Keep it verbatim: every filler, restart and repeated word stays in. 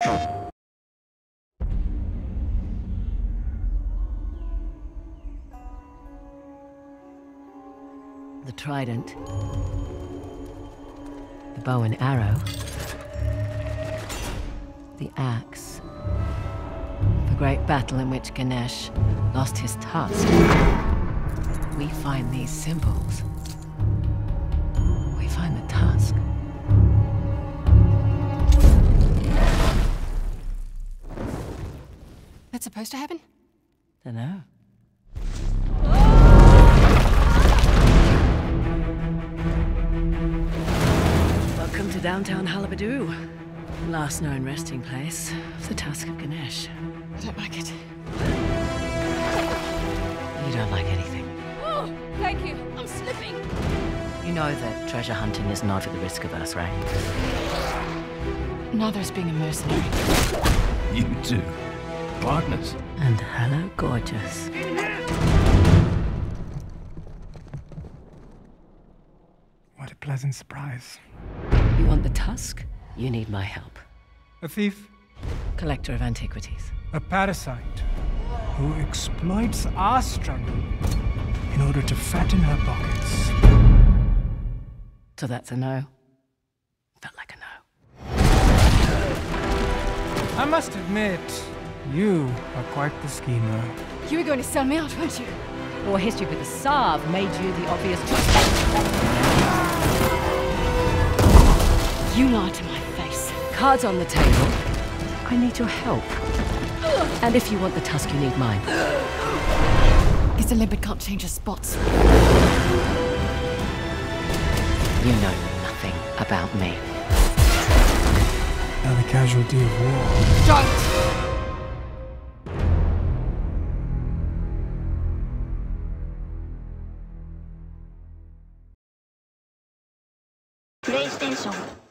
The trident, the bow and arrow, the axe, the great battle in which Ganesh lost his tusk. We find these symbols. We find the tusk. That's supposed to happen? Dunno. Welcome to downtown Halabadu, last known resting place of the Tusk of Ganesh. I don't like it. You don't like anything. Oh, thank you. I'm slipping. You know that treasure hunting is not at the risk of us, right? Neither is being a mercenary. You two. Partners. And hello, gorgeous. What a pleasant surprise. You want the tusk? You need my help. A thief, Collector of antiquities. a parasite, who exploits our struggle in order to fatten her pockets. So that's a no. Felt like a no. I must admit, you are quite the schemer. You were going to sell me out, weren't you? Or history with the Sav made you the obvious choice. You lied to my face. Cards on the table. I need your help. And if you want the tusk, you need mine. Guess a limpet can't change his spots. You know nothing about me. Now the casualty of war. Don't! PlayStation